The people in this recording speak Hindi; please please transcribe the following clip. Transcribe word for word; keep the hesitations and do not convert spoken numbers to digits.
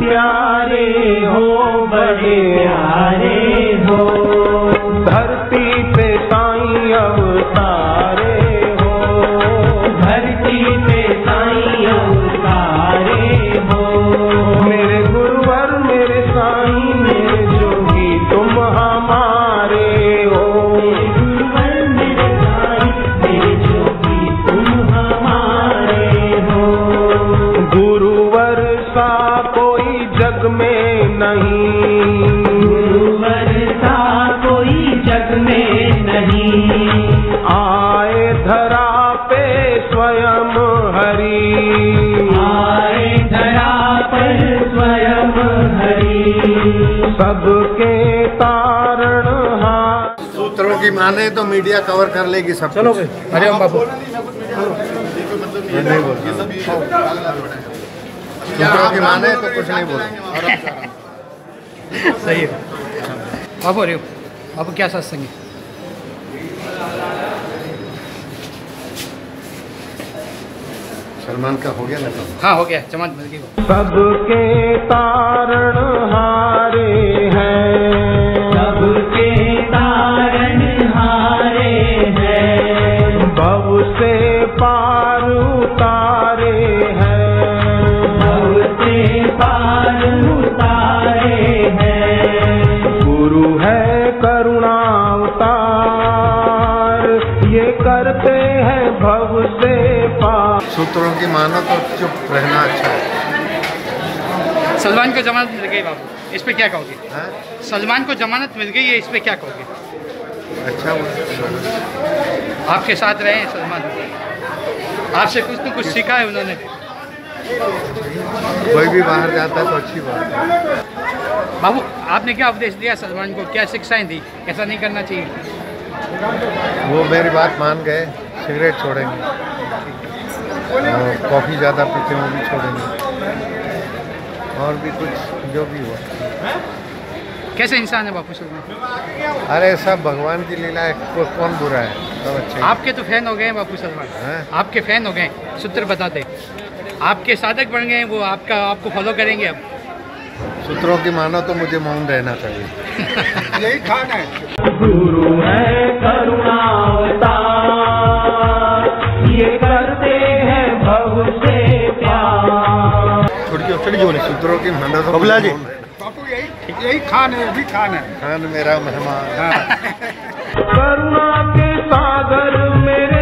प्यारे हो, बड़े प्यारे हो। धरती पे साईं अवतारे हो, धरती पे साईं अवतारे हो। मेरे गुरुवर मेरे साईं मेरे जोगी तुम हमारे हो। मेरे गुरुवर मेरे साईं मेरे जोगी तुम हमारे हो। गुरुवर सा कोई जग में नहीं, गुरुवर सा कोई जग में नहीं। आए धरा पे स्वयं हरि, आए धरा पर स्वयं हरि। सबके तारण हाथ। सूत्रों की माने तो मीडिया कवर कर लेगी सब। चलो भाई, अरे हम बाबू नहीं बोल सूत्रों की माने तो कुछ नहीं बोला। सही है बाबू। अरे बाबू क्या सत्संग है? सलमान का हो गया ना? हाँ हो गया, जमात मिल गई। सबके तारण हारे हैं, सबके तारण हारे हैं। भव से पार उतारे हैं, भव से पार उतारे हैं। गुरु है करुणा अवतार, ये करते हैं भव से पार। सूत्रों की मानो तो चुप रहना अच्छा है। सलमान को जमानत मिल गई बाबू, इस पे क्या कहोगे? हाँ? सलमान को जमानत मिल गई है, इस पे क्या कहोगे? अच्छा हुआ। आपके साथ रहे हैं सलमान, आपसे कुछ तो कुछ सीखा है उन्होंने। कोई भी बाहर जाता है तो अच्छी बात है। बाबू आपने क्या उपदेश दिया सलमान को, क्या शिक्षाएं दी, ऐसा नहीं करना चाहिए? वो मेरी बात मान गए, सिगरेट छोड़ेंगे और कॉफ़ी ज़्यादा पीते हैं वो भी छोड़ेंगे, और भी कुछ जो भी हुआ। कैसे इंसान है बापू सलमान? अरे सब भगवान की लीला है, को, कौन बुरा है, सब अच्छे हैं। आपके तो फैन हो गए हैं बापू सलमान, हैं? आपके फैन हो गए, सूत्र बता दे। आपके साधक बन गए हैं वो, आपका आपको फॉलो करेंगे अब। सूत्रों की मानो तो मुझे मौन रहना चाहिए। यही खाना है। गुरु है करुणा अवतार, ये करते हैं भव से प्यार। छोड़िए छोड़िए बोले सूत्रों की मानो तो बबला जी। बापू यही यही खान है, भी खान है। खान मेरा मेहमान। करुणा के सागर मेरे